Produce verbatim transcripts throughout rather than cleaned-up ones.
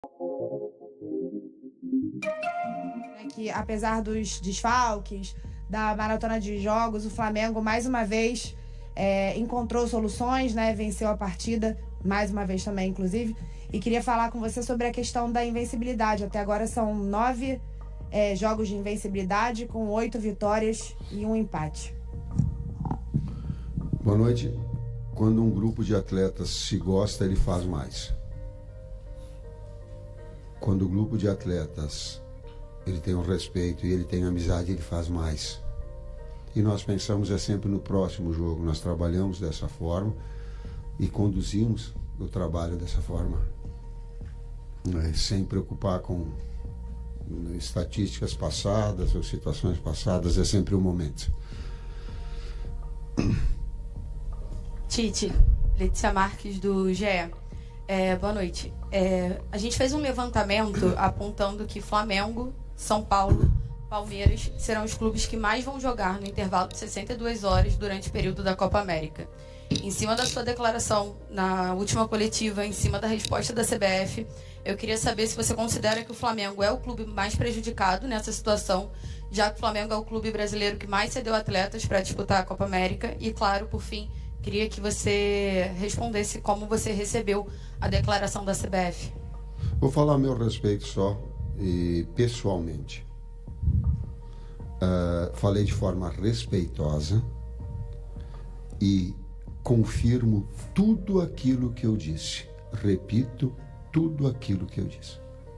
Que apesar dos desfalques, da maratona de jogos, o Flamengo mais uma vez é, encontrou soluções, né? Venceu a partida, mais uma vez também, inclusive. E queria falar com você sobre a questão da invencibilidade. Até agora são nove é, jogos de invencibilidade, com oito vitórias e um empate. Boa noite. Quando um grupo de atletas se gosta, ele faz mais. Quando o grupo de atletas ele tem um respeito e ele tem amizade, ele faz mais. E nós pensamos é sempre no próximo jogo. Nós trabalhamos dessa forma e conduzimos o trabalho dessa forma, né? Sem preocupar com estatísticas passadas ou situações passadas, é sempre o momento. Tite, Letícia Marques do G E. É, boa noite. É, a gente fez um levantamento apontando que Flamengo, São Paulo, Palmeiras serão os clubes que mais vão jogar no intervalo de sessenta e duas horas durante o período da Copa América. Em cima da sua declaração na última coletiva, em cima da resposta da C B F, eu queria saber se você considera que o Flamengo é o clube mais prejudicado nessa situação, já que o Flamengo é o clube brasileiro que mais cedeu atletas para disputar a Copa América. E, claro, por fim, queria que você respondesse como você recebeu a declaração da C B F. Vou falar a meu respeito só, e pessoalmente. Uh, falei de forma respeitosa e confirmo tudo aquilo que eu disse. Repito tudo aquilo que eu disse.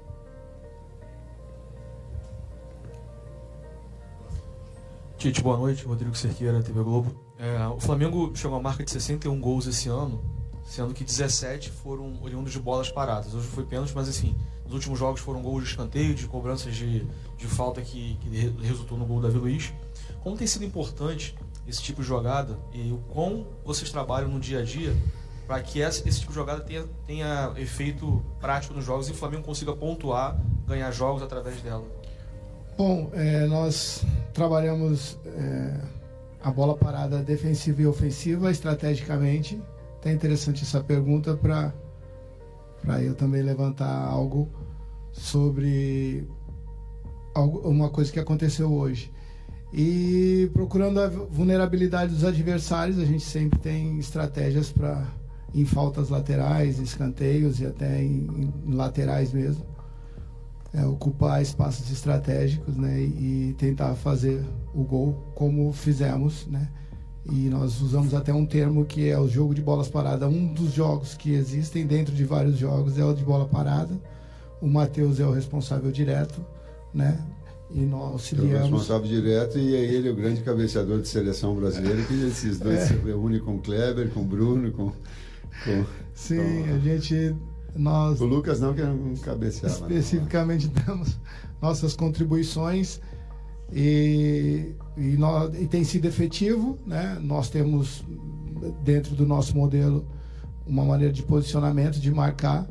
Tite, boa noite. Rodrigo Cerqueira, T V Globo. É, o Flamengo chegou à marca de sessenta e um gols esse ano, sendo que dezessete foram oriundos de bolas paradas. Hoje foi pênalti, mas assim, nos últimos jogos foram gols de escanteio, de cobranças de, de falta que, que resultou no gol do Davi Luiz. Como tem sido importante esse tipo de jogada e o quão vocês trabalham no dia a dia para que esse, esse tipo de jogada tenha, tenha efeito prático nos jogos e o Flamengo consiga pontuar, ganhar jogos através dela? Bom, é, nós trabalhamos é, a bola parada defensiva e ofensiva estrategicamente. Até interessante essa pergunta para para eu também levantar algo sobre algo, uma coisa que aconteceu hoje. E procurando a vulnerabilidade dos adversários, a gente sempre tem estratégias para, em faltas laterais, escanteios e até em, em laterais mesmo, é, ocupar espaços estratégicos, né, e, e tentar fazer o gol como fizemos, né? E nós usamos até um termo que é o jogo de bolas paradas. Um dos jogos que existem dentro de vários jogos é o de bola parada. O Matheus é o responsável direto, né? E nós auxiliamos. O responsável direto e é ele o grande cabeceador de seleção brasileira, que esses dois é. se reúnem com o Kleber, com o Bruno, com... com Sim, com... a gente... Nós, o Lucas não, que não cabeceava. Especificamente não. Damos nossas contribuições e, e, nós, e tem sido efetivo, né? Nós temos dentro do nosso modelo uma maneira de posicionamento, de marcar,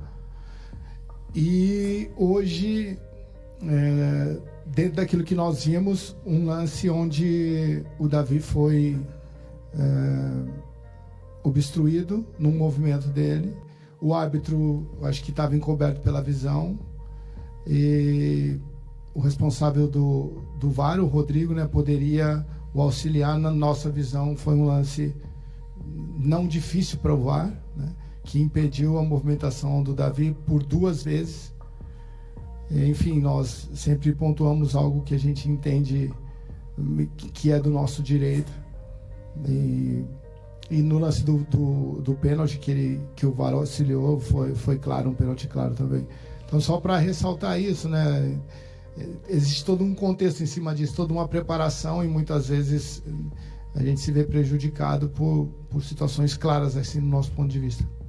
e hoje é, dentro daquilo que nós vimos, um lance onde o Davi foi é, obstruído num movimento dele. O árbitro, acho que estava encoberto pela visão, e o responsável do, do V A R, o Rodrigo, né, poderia o auxiliar. Na nossa visão, foi um lance não difícil para o V A R, né, que impediu a movimentação do Davi por duas vezes. Enfim, nós sempre pontuamos algo que a gente entende que é do nosso direito. E... E no lance do, do, do pênalti que, ele, que o V A R auxiliou, foi, foi claro, um pênalti claro também. Então, só para ressaltar isso, né? Existe todo um contexto em cima disso, toda uma preparação, e muitas vezes a gente se vê prejudicado por, por situações claras, assim, no nosso ponto de vista.